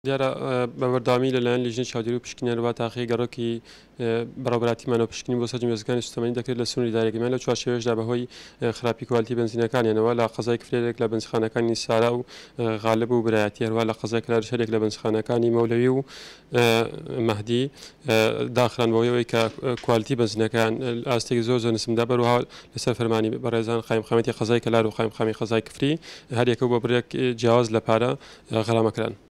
دیارە بەوەردامی لەلایەن لیژنەی چاودێری و پشکنینەوە تاقی گەڕۆکی بەڕێوەبەراتیمانەوە پشکنی بۆ سەررجەمی وێستگانی سوتەمەنی دەکرێت لە سنووری دارێکمان لە چوارچێوەیەشدا بەهۆی خراپی کواڵیتی بنزینەکانیانەوە لە قەزای فرێرێک لە بنزخانەکانی سارا و غالب و برایەتی هەروە لە قەزای کرا شەرێک لە بنزخانەکانی مەولەوی و مەهدی داخرانبەوەی کە کواڵیتی بنزینەکان ئاستێکی زۆر نسمدا بەروەها لەسەر فەرمانی بەڕێزان قایمقامەتی قەزای کەلار و قایمقامی قەزای کفری هەر یەکە بۆ برێک جیاواز لە پارە غەرامەکران.